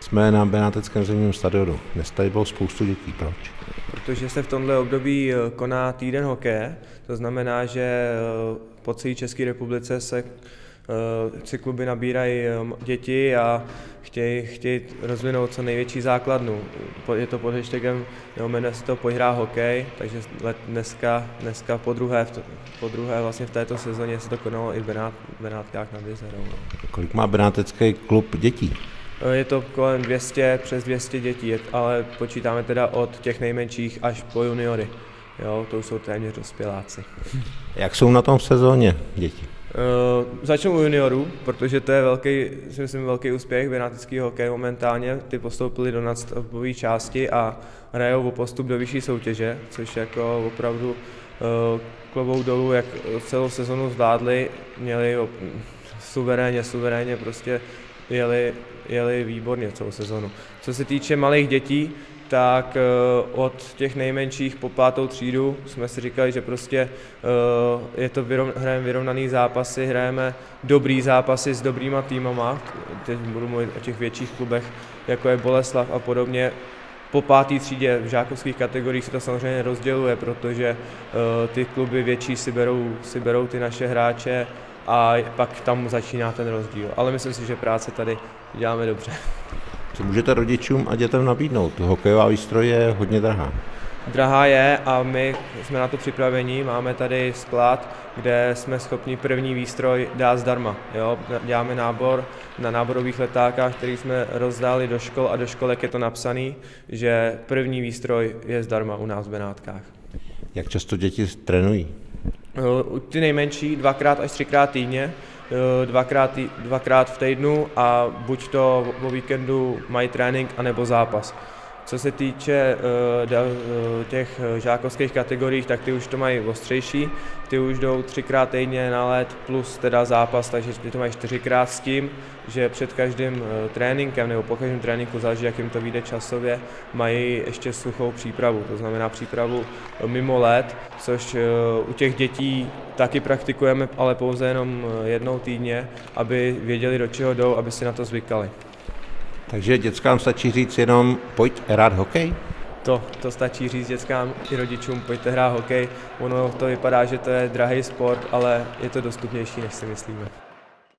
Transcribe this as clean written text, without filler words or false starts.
Jsme na Benáteckém zimním stadionu. Dnes tady bylo spoustu dětí. Proč? Protože se v tomhle období koná týden hokeje, to znamená, že po celé České republice se kluby nabírají děti a chtějí rozvinout co největší základnu. Je to pod hashtagem, jmenuje se to Pojď hrát hokej, takže dneska po druhé vlastně v této sezóně se to konalo i v Benátkách nad Jizerou. Kolik má benátecký klub dětí? Je to kolem 200, přes 200 dětí, ale počítáme teda od těch nejmenších až po juniory. Jo, to už jsou téměř dospěláci. Jak jsou na tom v sezóně děti? Začnu u juniorů, protože to je velký úspěch benáteckého hokeje momentálně. Ty postoupili do nadstavbové části a hrajou o postup do vyšší soutěže, což jako opravdu klobouk dolů, jak celou sezonu zvládli, měli suverénně prostě jeli výborně celou sezonu. Co se týče malých dětí, tak od těch nejmenších po 5. třídu jsme si říkali, že prostě hrajeme vyrovnaný zápasy, hrajeme dobrý zápasy s dobrýma týmama, teď budu mluvit o těch větších klubech, jako je Boleslav a podobně. Po 5. třídě v žákovských kategoriích se to samozřejmě rozděluje, protože ty kluby větší si berou ty naše hráče a pak tam začíná ten rozdíl. Ale myslím si, že práce tady děláme dobře. Co můžete rodičům a dětem nabídnout? Hokejová výstroj je hodně drahá. Drahá je a my jsme na to připraveni. Máme tady sklad, kde jsme schopni první výstroj dát zdarma. Jo? Děláme nábor na náborových letákách, který jsme rozdali do škol a do školek je to napsaný, že první výstroj je zdarma u nás v Benátkách. Jak často děti trénují? Ty nejmenší 2x až 3x týdně, dvakrát v týdnu a buď to o víkendu mají trénink, anebo zápas. Co se týče těch žákovských kategorií, tak ty už to mají ostřejší, ty už jdou 3x týdně na led plus teda zápas, takže ty to mají 4x s tím, že před každým tréninkem nebo po každém tréninku, záleží, jak jim to vyjde časově, mají ještě suchou přípravu, to znamená přípravu mimo led, což u těch dětí taky praktikujeme, ale pouze jenom jednou týdně, aby věděli, do čeho jdou, aby si na to zvykali. Takže dětskám stačí říct jenom pojď hrát hokej? To stačí říct dětskám i rodičům, pojďte hrát hokej. Ono to vypadá, že to je drahý sport, ale je to dostupnější, než si myslíme.